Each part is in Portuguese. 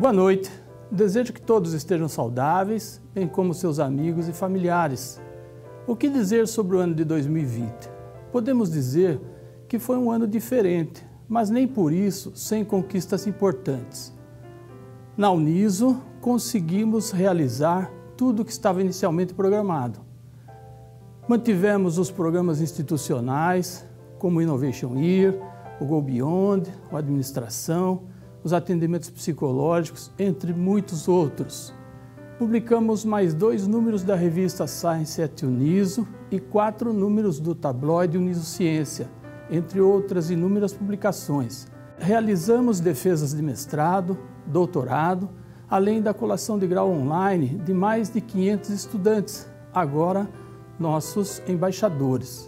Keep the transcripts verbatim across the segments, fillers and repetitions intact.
Boa noite. Desejo que todos estejam saudáveis, bem como seus amigos e familiares. O que dizer sobre o ano de dois mil e vinte? Podemos dizer que foi um ano diferente, mas nem por isso sem conquistas importantes. Na Uniso, conseguimos realizar tudo o que estava inicialmente programado. Mantivemos os programas institucionais, como o Innovation Year, o Go Beyond, a administração, os atendimentos psicológicos, entre muitos outros. Publicamos mais dois números da revista Science at Uniso e quatro números do tabloide Uniso Ciência, entre outras inúmeras publicações. Realizamos defesas de mestrado, doutorado, além da colação de grau online de mais de quinhentos estudantes, agora nossos embaixadores.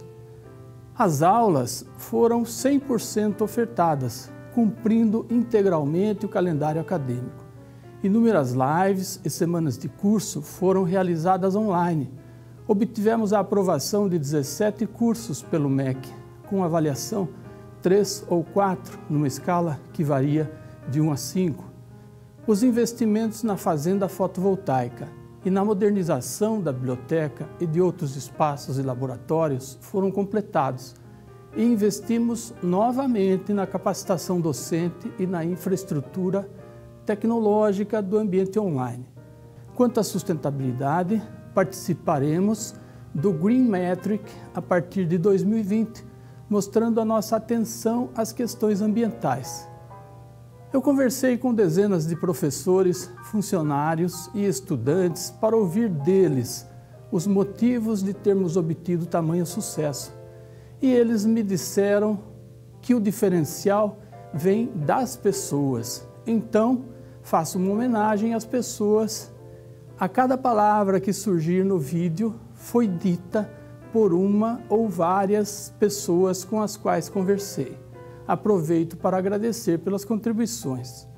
As aulas foram cem por cento ofertadas, cumprindo integralmente o calendário acadêmico. Inúmeras lives e semanas de curso foram realizadas online. Obtivemos a aprovação de dezessete cursos pelo M E C, com avaliação três ou quatro, numa escala que varia de um a cinco. Os investimentos na fazenda fotovoltaica e na modernização da biblioteca e de outros espaços e laboratórios foram completados, e investimos novamente na capacitação docente e na infraestrutura tecnológica do ambiente online. Quanto à sustentabilidade, participaremos do Green Metric a partir de dois mil e vinte, mostrando a nossa atenção às questões ambientais. Eu conversei com dezenas de professores, funcionários e estudantes para ouvir deles os motivos de termos obtido tamanho sucesso. E eles me disseram que o diferencial vem das pessoas. Então, faço uma homenagem às pessoas. A cada palavra que surgir no vídeo foi dita por uma ou várias pessoas com as quais conversei. Aproveito para agradecer pelas contribuições.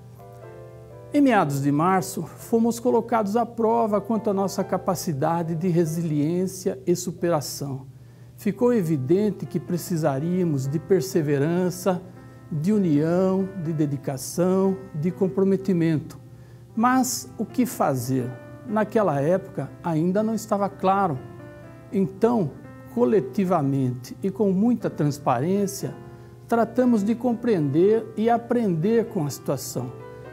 Em meados de março, fomos colocados à prova quanto à nossa capacidade de resiliência e superação. Ficou evidente que precisaríamos de perseverança, de união, de dedicação, de comprometimento. Mas o que fazer? Naquela época ainda não estava claro. Então, coletivamente e com muita transparência, tratamos de compreender e aprender com a situação.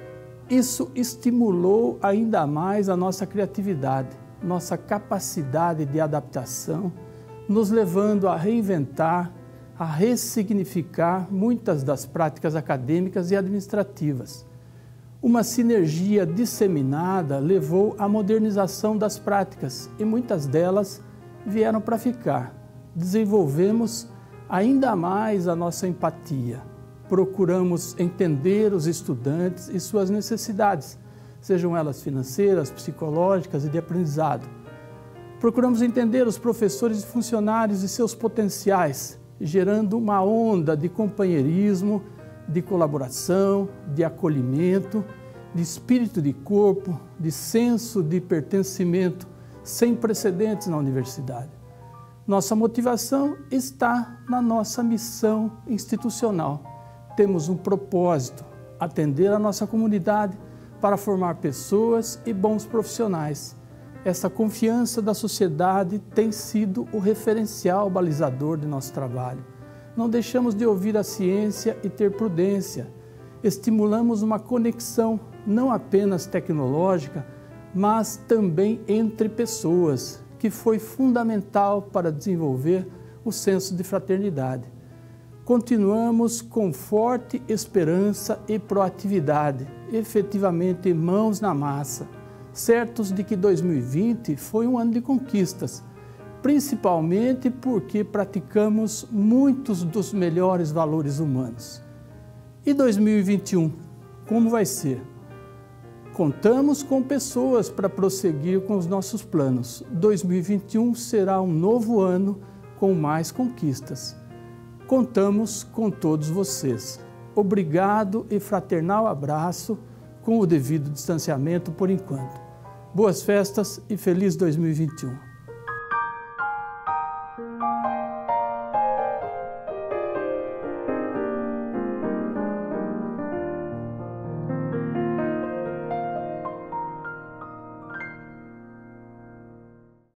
Isso estimulou ainda mais a nossa criatividade, nossa capacidade de adaptação, nos levando a reinventar, a ressignificar muitas das práticas acadêmicas e administrativas. Uma sinergia disseminada levou à modernização das práticas e muitas delas vieram para ficar. Desenvolvemos ainda mais a nossa empatia. Procuramos entender os estudantes e suas necessidades, sejam elas financeiras, psicológicas e de aprendizado. Procuramos entender os professores e funcionários e seus potenciais, gerando uma onda de companheirismo, de colaboração, de acolhimento, de espírito de corpo, de senso de pertencimento sem precedentes na universidade. Nossa motivação está na nossa missão institucional. Temos um propósito: atender a nossa comunidade para formar pessoas e bons profissionais. Essa confiança da sociedade tem sido o referencial balizador de nosso trabalho. Não deixamos de ouvir a ciência e ter prudência. Estimulamos uma conexão não apenas tecnológica, mas também entre pessoas, que foi fundamental para desenvolver o senso de fraternidade. Continuamos com forte esperança e proatividade, efetivamente mãos na massa, certos de que dois mil e vinte foi um ano de conquistas, principalmente porque praticamos muitos dos melhores valores humanos. E dois mil e vinte e um, como vai ser? Contamos com pessoas para prosseguir com os nossos planos. dois mil e vinte e um será um novo ano com mais conquistas. Contamos com todos vocês. Obrigado e fraternal abraço, com o devido distanciamento por enquanto. Boas festas e feliz dois mil e vinte e um.